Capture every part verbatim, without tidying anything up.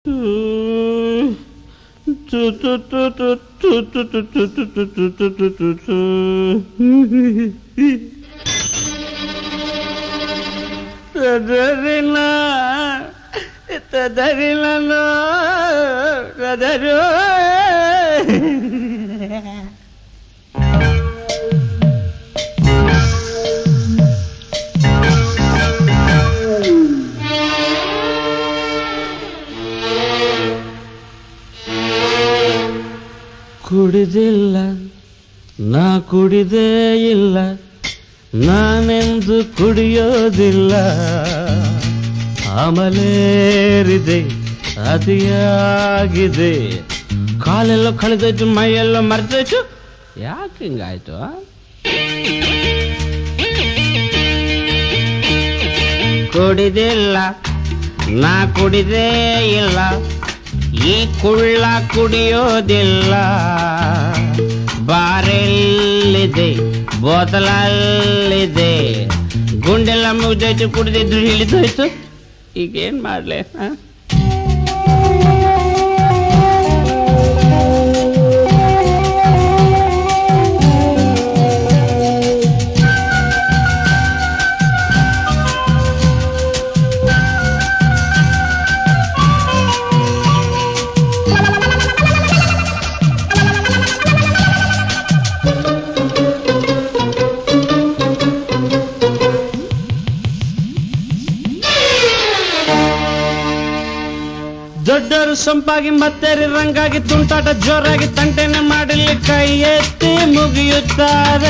Radarina, Radarina, no, Radaru. ಕುಡಿದಿಲ್ಲ ನಾ ಕುಡಿದೇ ಇಲ್ಲ ನಾನೆಂದು ಕುಡಿಯೋದಿಲ್ಲ ಅಮಲೇರಿದೆ ಅತಿಯಾಗಿದೆ ಕಾಲೆಲ್ಲ ಕಳೆದೋಯ್ತು ಮೈಯೆಲ್ಲ ಮರ್ತೋಯ್ತು ಯಾಕೆ ಹಿಂಗಾಯ್ತು ಕುಡಿದಿಲ್ಲ ನಾ ಕುಡಿದೇ ಇಲ್ಲ ಈ ಕುಳ್ಳ ಕುಡಿಯೋದಿಲ್ಲ ಬಾರೆಲ್ಲಿದೆ ಬೋತಲಲ್ಲಿದೆ ಗುಂಡೆಲ್ಲ ಮುಗ್ದೋಯ್ತು ಕುಡಿದಿದ್ರು ಇಳಿದೋಯ್ತು ಈಗೇನ್ ಮಾಡ್ಲೆ ದೊಡ್ಡವರು ಸೊಂಪಾಗಿ ಮತ್ತೇರಿ ರಂಗಾಗಿ ತುಂಟಾಟ ಜೋರಾಗಿ ತಂಟೆನೆ ಮಾಡಲಿ ಕೈ ಎತ್ತಿ ಮುಗಿಯುತ್ತಾರೆ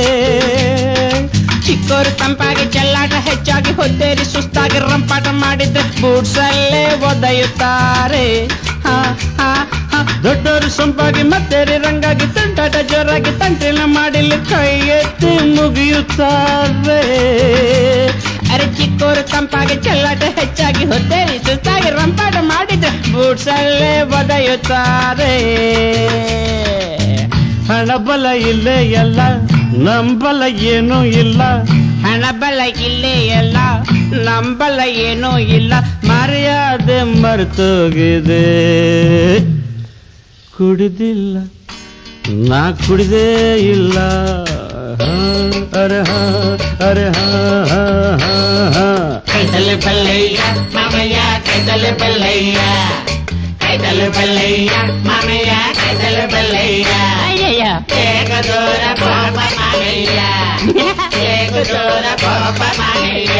ಚಿಕ್ಕವರು ತಂಪಾಗಿ ಚೆಲ್ಲಾಟ ಹೆಚ್ಚಾಗಿ ಹೊತ್ತೇರಿ ಸುಸ್ತಾಗಿ ರಂಪಾಟ ಮಾಡಿದ್ರೆ ಬೂಟ್ಸಲ್ಲೇ ಒದೆಯುತ್ತಾರೆ ದೊಡ್ಡವರು ಸೊಂಪಾಗಿ ಮತ್ತೇರಿ ರಂಗಾಗಿ ತುಂಟಾಟ ಜೋರಾಗಿ ತಂಟೆನೆ ಮಾಡಲಿ ಕೈ ಎತ್ತಿ ಮುಗಿಯುತ್ತಾರೆ ಅರೆ ಚಿಕ್ಕವರು ತಂಪಾಗಿ ಚೆಲ್ಲಾಟ ಹೆಚ್ಚಾಗಿ ಹೊತ್ತೇರಿ ಸುಸ್ತಾಗಿ ರಂಪಾಟ ಮಾಡಿದ್ರೆ ಬೂಟ್ಸಲ್ಲೇ ಒದೆಯುತ್ತಾರೆ ಹಣಬಲ ಇಲ್ಲೇ ಎಲ್ಲ ನಂಬಲ ಏನೂ ಇಲ್ಲ ಹಣಬಲ ಇಲ್ಲೇ ಎಲ್ಲ ನಂಬಲ ಏನೂ ಇಲ್ಲ ಮರ್ಯಾದೆ ಮರ್ತೋಗಿದೆ ಕುಡಿದಿಲ್ಲ ನಾ ಕುಡಿದೇ ಇಲ್ಲ ಅರೆ ಹಾ ಅರೆ ಹಾ ಕೈತಲೆ ಬಲ್ಲಯ್ಯ ಮಾಮಯ್ಯ ಕೈತಲೆ ಬಲ್ಲಯ್ಯ ಕೈತಲೆ ಬಲ್ಲಯ್ಯ ಮಾಮಯ್ಯ ಕೈತಲೆ ಬಲ್ಲಯ್ಯ ಅಯ್ಯಯ್ಯ ಏಕ ದೂರ ಪಾಪ ಮಾಮಯ್ಯ ಏಕ ದೂರ ಪಾಪ ಮಾಮಯ್ಯ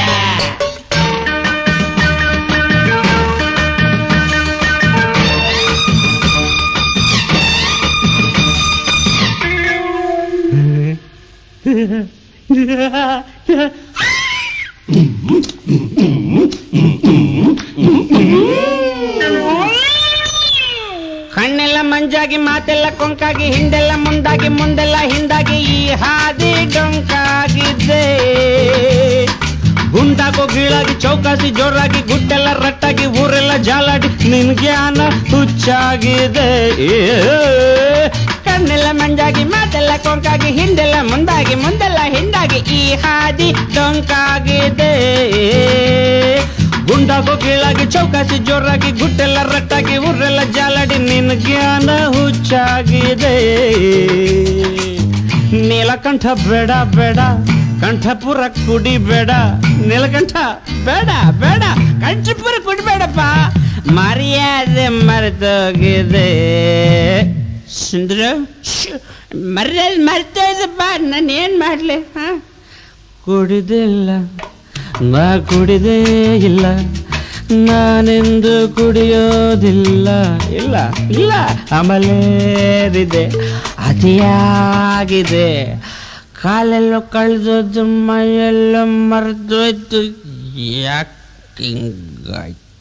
ಕಣ್ಣೆಲ್ಲ ಮಂಜಾಗಿ ಮಾತೆಲ್ಲ ಕೊಂಕಾಗಿ ಹಿಂದೆಲ್ಲ ಮುಂದಾಗಿ ಮುಂದೆಲ್ಲ ಹಿಂದಾಗಿ ಈ ಹಾದಿ ಡೊಂಕಾಗಿದೆ ಗುಂಡಾಗೋ ಗೀಳಾಗಿ ಚೌಕಾಸಿ ಜೋರಾಗಿ ಗುಡ್ಡೆಲ್ಲ ರಟ್ಟಾಗಿ ಊರೆಲ್ಲ ಜಾಲಾಡಿ ನಿನ್ ಜ್ಞಾನ ಹುಚ್ಚಾಗಿದೆ ಕಣ್ಣೆಲ್ಲ ಮಂಜಾಗಿ ಮಾತೆಲ್ಲ ಕೊಂಕಾಗಿ ಹಿಂದೆಲ್ಲ ಮುಂದಾಗಿ ಮುಂದೆಲ್ಲ ಹಿಂದಾಗಿ ಈ ಹಾದಿ ಡೊಂಕಾಗಿದೆ ಗುಂಡಾಗೋ ಕೀಳಾಗಿ ಚೌಕಾಸಿ ಜೋರಾಗಿ ಗುಡ್ಡೆಲ್ಲ ರಟ್ಟಾಗಿ ಊರೆಲ್ಲ ಜಾಲಾಡಿ ನಿನ್ ಜ್ಞಾನ ಹುಚ್ಚಾಗಿದೆ ನೀಲಕಂಠ ಬೇಡ ಬೇಡ ಕಂಠಪುರ ಕುಡಿಬೇಡ ನೀಲಕಂಠ ಬೇಡ ಬೇಡ ಕಂಠಪುರ ಕುಡಿಬೇಡಪ್ಪ ಮರ್ಯಾದೆ ಮರೆತೋಗಿದೆ ಸುಂದರ ಮರ್ಯಾದೆ ಮರೆತೋಯ್ದಪ್ಪ ನಾನು ಏನ್ ಮಾಡ್ಲಿ ಹ ಕುಡಿದಿಲ್ಲ ನಾ ಕುಡಿದೇ ಇಲ್ಲ ನಾನೆಂದು ಕುಡಿಯೋದಿಲ್ಲ ಇಲ್ಲ ಇಲ್ಲ ಅಮಲೇರಿದೆ ಅತಿಯಾಗಿದೆ ಕಾಲೆಲ್ಲೋ ಕಳೆದೋದು ಮೈಯೆಲ್ಲೋ ಮರೆದೋಯ್ತು ಯಾಕೆ ಹಿಂಗಾಯ್ತು